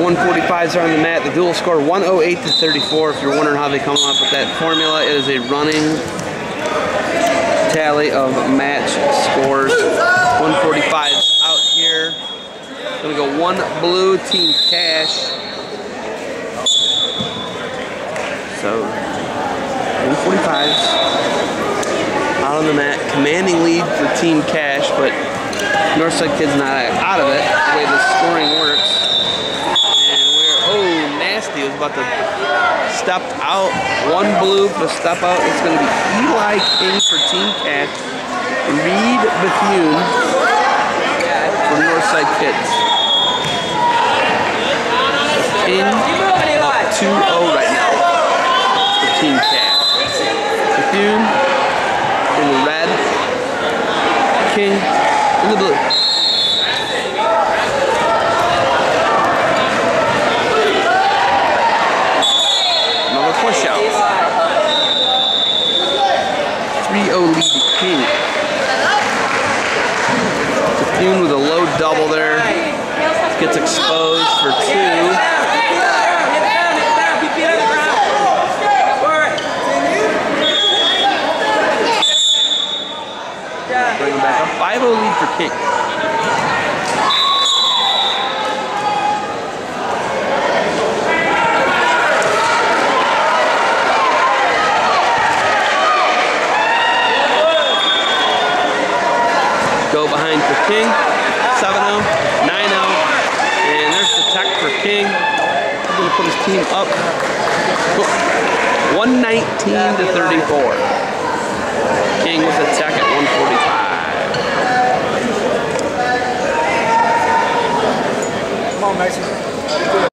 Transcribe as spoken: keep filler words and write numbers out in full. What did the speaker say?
one forty-fives are on the mat. The dual score one oh eight to thirty-four. If you're wondering how they come up with that formula, it is a running tally of match scores. one forty-fives out here. Gonna go one blue, team cash. So one forty-fives out on the mat, commanding lead for team cash, but Northside Kid's not out of it the way the scoring works. And we're, oh, nasty. It was about to step out. One blue for step out. It's going to be Eli King for team cash. Reed Bethune for Northside Kids. King up two oh right now for team cash. Bethune in the red. King in the blue. Another push out. three oh lead to King. Bethune with a low double there. Gets exposed for two. Bring him back up. five oh lead for King. Go behind for King. seven oh, nine oh. And there's the tech for King. He's going to put his team up. one nineteen to thirty-four. King with the tech at one forty-five. Come on, Mason.